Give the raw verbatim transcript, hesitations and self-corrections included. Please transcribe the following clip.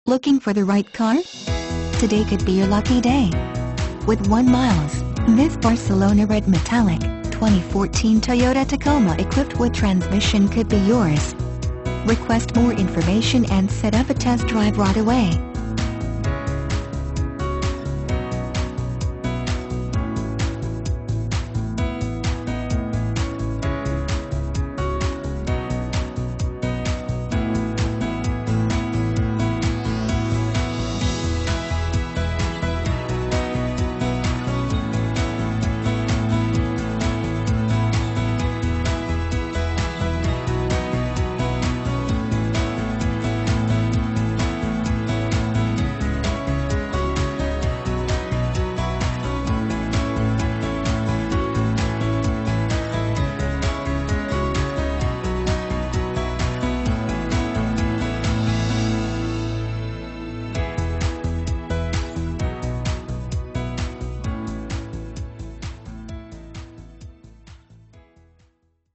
Looking for the right car? Today could be your lucky day. With one miles, this Barcelona Red Metallic, twenty fourteen Toyota Tacoma equipped with transmission could be yours. Request more information and set up a test drive right away.